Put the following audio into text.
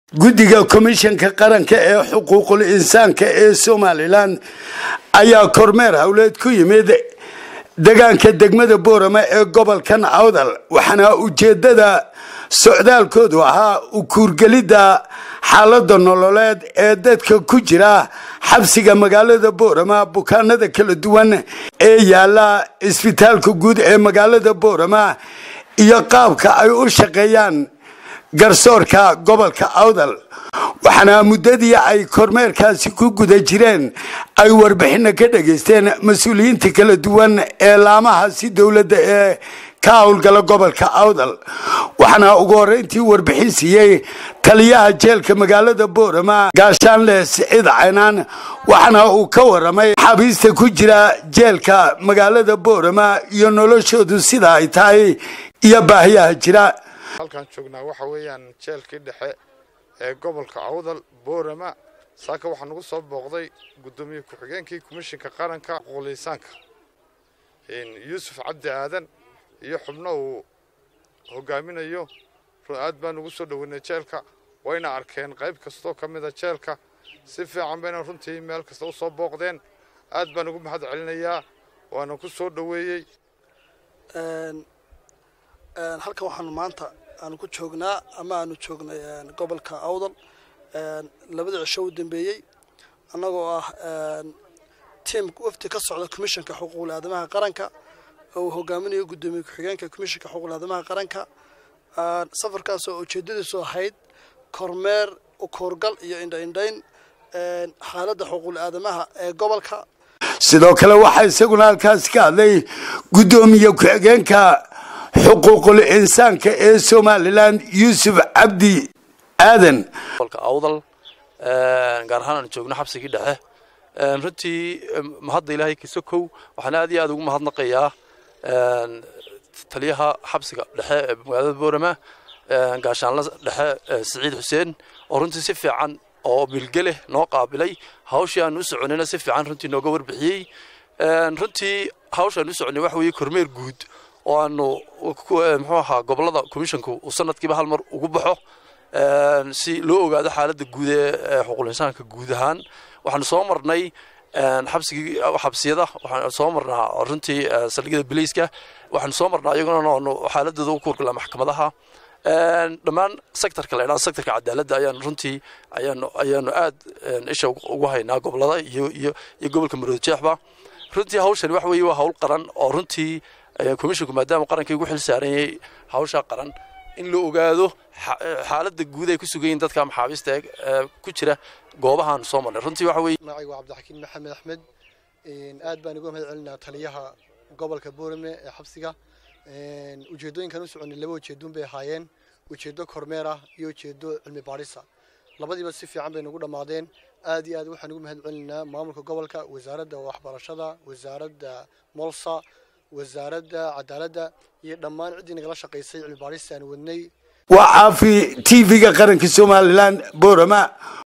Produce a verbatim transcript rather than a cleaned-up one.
guddiga komishanka qaranka ee xuquuqul insaanka ee Somaliland ayaa kormeer hawleed ku yimid deegaanka degmada Boorama ee gobolkan Awdal waxaana ujeedada socdaalkoodu ahaa u kuurgelida xaaladda nololeed ee dadka ku jira xabsiga magaalada Boorama bukaanada kala duwan ee yaala isbitaalka guud ee magaalada Boorama iyo qaabka ay u shaqeeyaan garsoorka gobolka Awdal waxaana muddadii ay kormeerkaasi ku guda jireen ay warbixin ka dhageysteen mas'uuliyiinta kala duwan ee laamaha si dawladda ee ka howlgala gobolka Awdal waxaana ugu horeyntii warbixin siiyay taliyaha jeelka magaalada Boorama Gaashaanle Siciid Caynaan waxaana uu ka waramay xabiista ku jira jeelka magaalada Boorama iyo noloshoodu sida ay tahay iyo baahiyaha jira halkan joognaa waxa weeyaan jeelkii dhexe ee gobolka Awdal Boorama saaka waxa nagu soo booqday gudoomiye ku-xigeenkii komishanka qaranka xuquuqlisaanka in Yuusuf Cabdi Aadan iyo xubno uu hogaaminayo aad baan ugu soo dhaweynay jeelka wayna arkeen qayb kasto kamid ah jeelka si fiican bayna runtii meel kasta u soo booqdeen aad baan ugu mahad celinayaa waana ku soo dhaweeyay een een halka waxaan maanta aan ku joognaa ama aanu joognay gobolka Awdal een labada cisho u dambeeyay anagoo ah een team wafdi ka socda komishanka xuquuqul aadamaha qaranka oo hogaaminayo gudoomiye ku-xigeenka komishanka xuquuqul aadamaha qaranka aan safarkaas oo ujeedadiisu ahayd kormeer u koorgal iyo indha-indhayn een xaaladda xuquuqul aadamaha ee gobolka sidoo kale waxa isaguna halkaas ka hadlay gudoomiye ku-xigeenka xuquuqul insaanka ee Somaliland Yuusuf Cabdi Aadan gobolka Awdal ee gaar ahaan joogno xabsigii dhexe ee runtii mahad Ilaahay ka sokow waxaan aad iyo aad ugu mahadnaqayaa ee taliyaha xabsiga dhexe ee magaalada Boorama ee Gaashaanle dhexe Siciid Xuseen oo runtii si fiican oo bilgale noo qaabilay hawshii aan u soconayna si fiican runtii nooga warbixiyay ee runtii hawshan u soconay wax weeye kormeer guud oo aanu muxuu ahaa gobolada komishanku uu sanadkiiba hal mar ugu baxo ee si loo ogaado xaaladda guud ee xuquuqul insaanka guud ahaan waxaan soo marnay ee xabsigii xabsiyada waxaan soo marnaa runtii saldhigyada biliiska waxaan soo marnaa iyaguna xaaladooda u kuurgala maxkamadaha ee dhammaan sektorka la yiraahdo sektorka cadaaladda ayaan runtii ayaan ayaan aad isha ugu haynaa gobolada iyo iyo gobolka Maroodijeexba runtii hawshan wax weeye waa hawl qaran oo runtii komishanku maadaama qaranka ugu xil saaran yahay hawsha qaran in loo ogaado xaaladda guud ay ku sugayeen dadka maxaabiista ee ku jira goobahan Soomaaliya runtii waxa weeye magacaygu Cabdixakiin Maxamed Axmed in aad baan ugu mahad celinaa taliyaha gobolka Boorama ee xabsiga in ujeedooyinkan u soconay laba ujeedoon bay ahaayeen ujeedo kormeer ah iyo ujeedo cilmi baaris ah labadiiba si fiican bay nagu dhamaadeen aad iyo aad waxaan ugu mahad celinaa maamulka gobolka wasaaradda waxbarashada wasaaradda molsa wasaaradda cadaaladda iyo dhammaan cidii nagala shaqeysay cilmi baaris aan wadnay waa caafi T V-ga qaranka Somaliland Boorama